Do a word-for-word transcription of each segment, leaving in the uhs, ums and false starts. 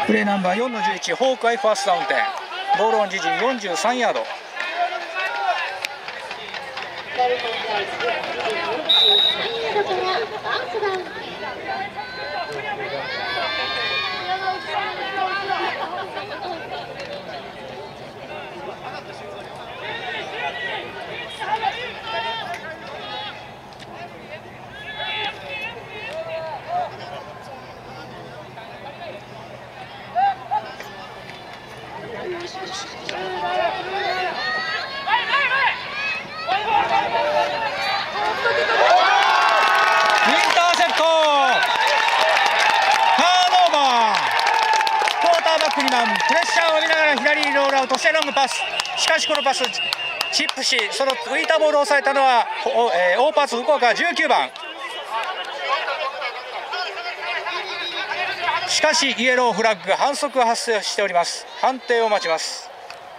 プレーナンバーよんのじゅういち、ホークアイファーストダウン点、ボールオン自陣よんじゅうさんヤード。プレッシャーを浴びながら左にロールアウトしてロングパス。しかしこのパスチップし、その浮いたボールを抑えたのは、えー、オーパーツ福岡じゅうきゅうばん。しかしイエローフラッグ、反則が発生しております。判定を待ちます。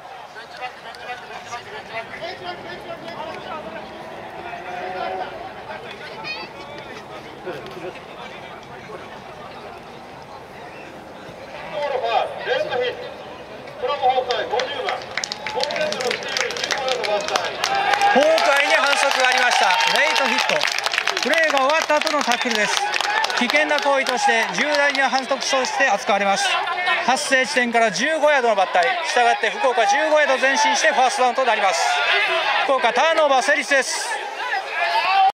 ホークアイに反則がありました。レイトヒット。プレーが終わった後のタックルです。危険な行為として重大な反則として扱われます。発生地点からじゅうごヤードの抜体、したがって福岡じゅうごヤード前進してファーストダウンとなります。福岡ターンオーバー成立です。